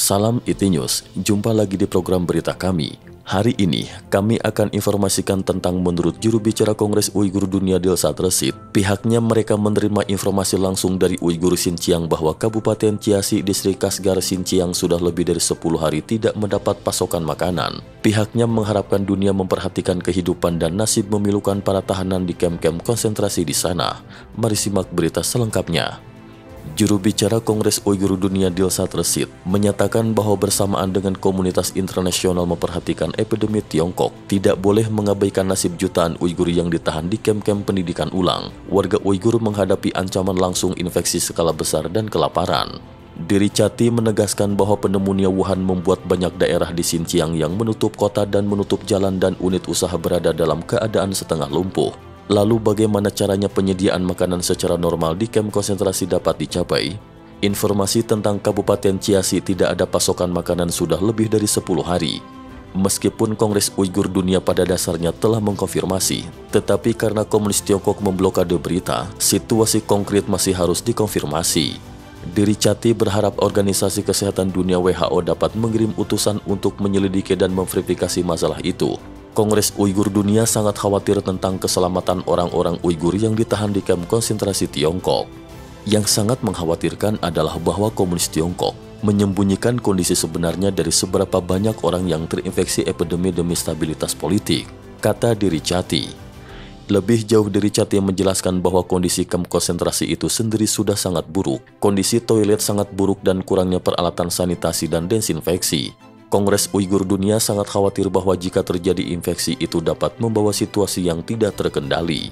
Salam IT News, jumpa lagi di program berita kami. Hari ini, kami akan informasikan tentang menurut juru bicara Kongres Uighur Dunia Dilshad Rashid, pihaknya mereka menerima informasi langsung dari Uighur Xinjiang bahwa Kabupaten Chiasi, Distrik Kashgar Xinjiang sudah lebih dari 10 hari tidak mendapat pasokan makanan. Pihaknya mengharapkan dunia memperhatikan kehidupan dan nasib memilukan para tahanan di kem-kem konsentrasi di sana. Mari simak berita selengkapnya. Juru bicara Kongres Uighur Dunia Dilshad Rashid menyatakan bahwa bersamaan dengan komunitas internasional memperhatikan epidemi Tiongkok, tidak boleh mengabaikan nasib jutaan Uighur yang ditahan di kem-kem pendidikan ulang. Warga Uighur menghadapi ancaman langsung infeksi skala besar dan kelaparan. Dirichati menegaskan bahwa pneumonia Wuhan membuat banyak daerah di Xinjiang yang menutup kota dan menutup jalan dan unit usaha berada dalam keadaan setengah lumpuh. Lalu bagaimana caranya penyediaan makanan secara normal di kem konsentrasi dapat dicapai? Informasi tentang Kabupaten Chiasi tidak ada pasokan makanan sudah lebih dari 10 hari. Meskipun Kongres Uighur Dunia pada dasarnya telah mengkonfirmasi, tetapi karena komunis Tiongkok memblokade berita, situasi konkret masih harus dikonfirmasi. Dirichati berharap Organisasi Kesehatan Dunia WHO dapat mengirim utusan untuk menyelidiki dan memverifikasi masalah itu. Kongres Uighur Dunia sangat khawatir tentang keselamatan orang-orang Uighur yang ditahan di kamp konsentrasi Tiongkok. Yang sangat mengkhawatirkan adalah bahwa komunis Tiongkok menyembunyikan kondisi sebenarnya dari seberapa banyak orang yang terinfeksi epidemi demi stabilitas politik, kata Dirichati. Lebih jauh, Dirichati menjelaskan bahwa kondisi kamp konsentrasi itu sendiri sudah sangat buruk. Kondisi toilet sangat buruk dan kurangnya peralatan sanitasi dan desinfeksi. Kongres Uighur Dunia sangat khawatir bahwa jika terjadi infeksi itu dapat membawa situasi yang tidak terkendali.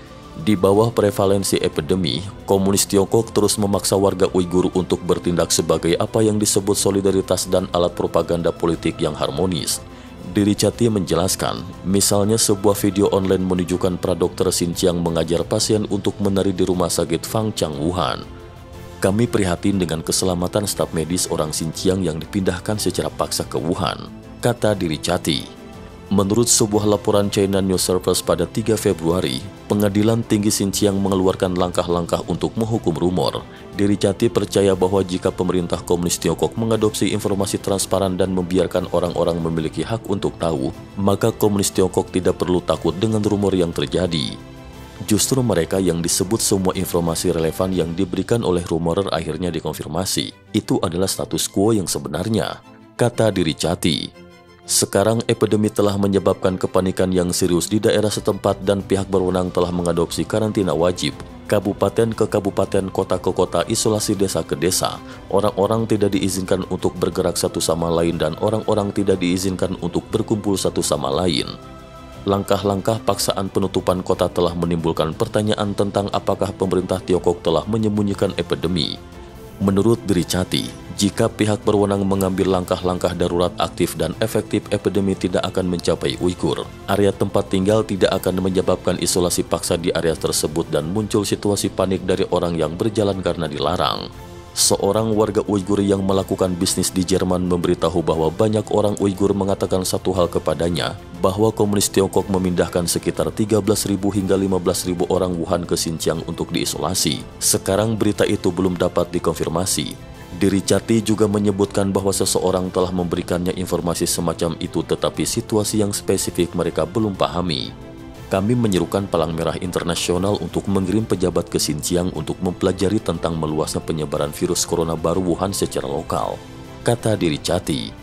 Di bawah prevalensi epidemi, komunis Tiongkok terus memaksa warga Uighur untuk bertindak sebagai apa yang disebut solidaritas dan alat propaganda politik yang harmonis. Dirichati menjelaskan, misalnya sebuah video online menunjukkan pradokter Xinjiang mengajar pasien untuk menari di rumah sakit Fangchang Wuhan. Kami prihatin dengan keselamatan staf medis orang Xinjiang yang dipindahkan secara paksa ke Wuhan, kata Dirichati. Menurut sebuah laporan China News Service pada 3 Februari, Pengadilan Tinggi Xinjiang mengeluarkan langkah-langkah untuk menghukum rumor. Dirichati percaya bahwa jika pemerintah komunis Tiongkok mengadopsi informasi transparan dan membiarkan orang-orang memiliki hak untuk tahu, maka komunis Tiongkok tidak perlu takut dengan rumor yang terjadi. Justru mereka yang disebut semua informasi relevan yang diberikan oleh rumorer akhirnya dikonfirmasi. Itu adalah status quo yang sebenarnya, kata Dirichati. Sekarang epidemi telah menyebabkan kepanikan yang serius di daerah setempat dan pihak berwenang telah mengadopsi karantina wajib. Kabupaten ke kabupaten, kota ke kota, isolasi desa ke desa. Orang-orang tidak diizinkan untuk bergerak satu sama lain dan orang-orang tidak diizinkan untuk berkumpul satu sama lain. Langkah-langkah paksaan penutupan kota telah menimbulkan pertanyaan tentang apakah pemerintah Tiongkok telah menyembunyikan epidemi. Menurut Dirichati, jika pihak berwenang mengambil langkah-langkah darurat aktif dan efektif, epidemi tidak akan mencapai Uighur. Area tempat tinggal tidak akan menyebabkan isolasi paksa di area tersebut dan muncul situasi panik dari orang yang berjalan karena dilarang. Seorang warga Uighur yang melakukan bisnis di Jerman memberitahu bahwa banyak orang Uighur mengatakan satu hal kepadanya, bahwa komunis Tiongkok memindahkan sekitar 13.000 hingga 15.000 orang Wuhan ke Xinjiang untuk diisolasi. Sekarang berita itu belum dapat dikonfirmasi. Dirichati juga menyebutkan bahwa seseorang telah memberikannya informasi semacam itu, tetapi situasi yang spesifik mereka belum pahami. Kami menyerukan Palang Merah Internasional untuk mengirim pejabat ke Xinjiang untuk mempelajari tentang meluasnya penyebaran virus corona baru Wuhan secara lokal, kata Dirichati.